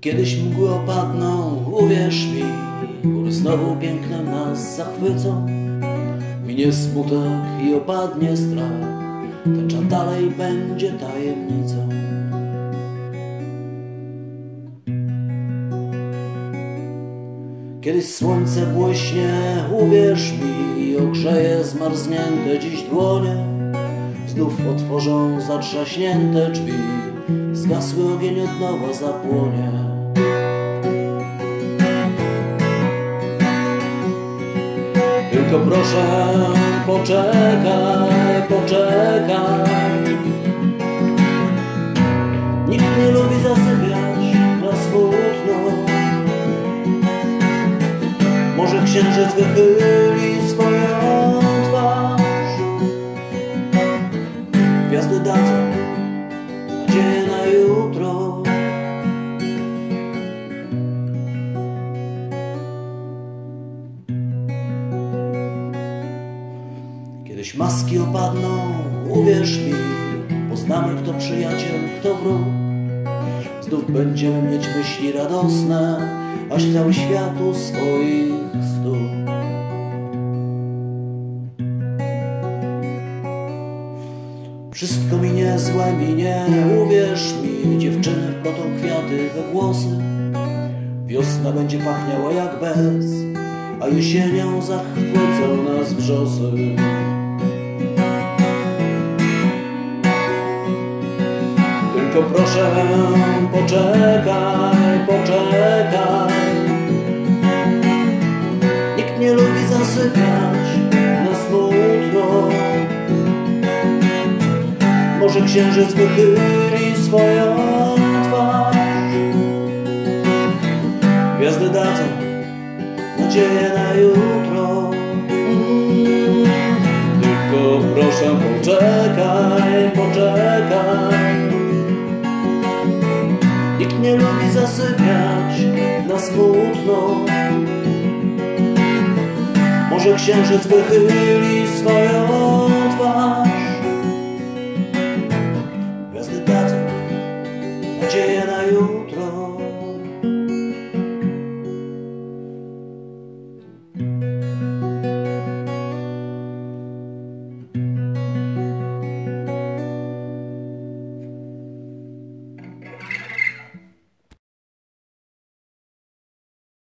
Kiedyś mgły opadną, uwierz mi, góry znowu pięknem nas zachwycą. Minie smutek i opadnie strach, tęcza dalej będzie tajemnicą. Kiedyś słońce błyśnie, uwierz mi, i ogrzeje zmarznięte dziś dłonie. Znów otworzą zatrzaśnięte drzwi, zgasły ogień od nowa zapłonie. Tylko proszę, poczekaj, poczekaj. Nikt nie lubi zasypiać na smutno. Może księżyc wychyli swoją twarz. Gwiazdy dadzą nadzieję na jutro. Kiedyś maski opadną, uwierz mi, poznamy, kto przyjaciel, kto wróg. Znów będziemy mieć myśli radosne, aż cały świat u swoich stóp. Wszystko minie, złe minie, uwierz mi, dziewczyny wplotą kwiaty we włosy. Wiosna będzie pachniała jak bez, a jesienią zachwycą nas wrzosy. Tylko proszę, poczekaj, poczekaj. Nikt nie lubi zasypiać na smutno. Może księżyc wychyli swoją twarz. Gwiazdy dadzą nadzieję na jutro. Tylko proszę, poczekaj, poczekaj. Nikt nie lubi zasypiać na smutno. Może księżyc wychyli swoją